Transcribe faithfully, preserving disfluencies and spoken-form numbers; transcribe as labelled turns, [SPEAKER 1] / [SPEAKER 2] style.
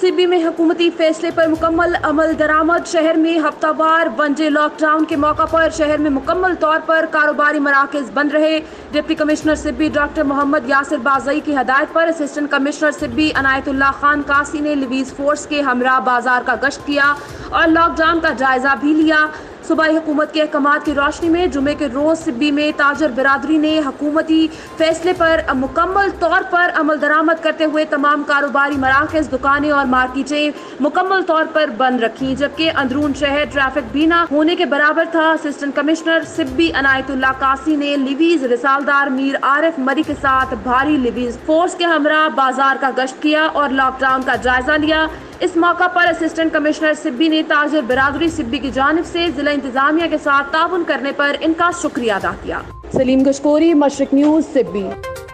[SPEAKER 1] सिब्बी में हुकूमती फैसले पर मुकम्मल अमल दरामद। शहर में हफ्तावार वन डे लॉकडाउन के मौका पर शहर में मुकम्मल तौर पर कारोबारी मराकज बंद रहे। Deputy commissioner Sibi doctor Mohammad Yasir Bazai की हदायत पर असिस्टेंट कमिश्नर सिब्बी अनायतुल्लाह खान कासी ने लिवीज फोर्स के हमरा बाजार का गश्त किया और लॉकडाउन का जायजा भी लिया। सूबाई हुकूमत के अहकामात की रोशनी में जुमे के रोज सिब्बी में ताजर बिरादरी ने हुकूमती फैसले पर मुकम्मल तौर पर अमल दरामद करते हुए तमाम कारोबारी मराकज, दुकानें और मार्केटें मुकम्मल तौर पर बंद रखी, जबकि अंदरून शहर ट्रैफिक भी न होने के बराबर था। असिस्टेंट कमिश्नर सिब्बी अनायतुल्लाह कासी ने लिवीज रिसालदार मीर आरिफ मरी के साथ भारी लिवीज फोर्स के हमरा बाजार का गश्त किया और लॉकडाउन का जायजा लिया। इस मौका पर असिस्टेंट कमिश्नर सिब्बी ने ताजर बिरादरी सिब्बी की जानिब से जिला इंतजामिया के साथ ताउन करने पर इनका शुक्रिया अदा किया। सलीम गशकोरी, मशरिक न्यूज, सिब्बी।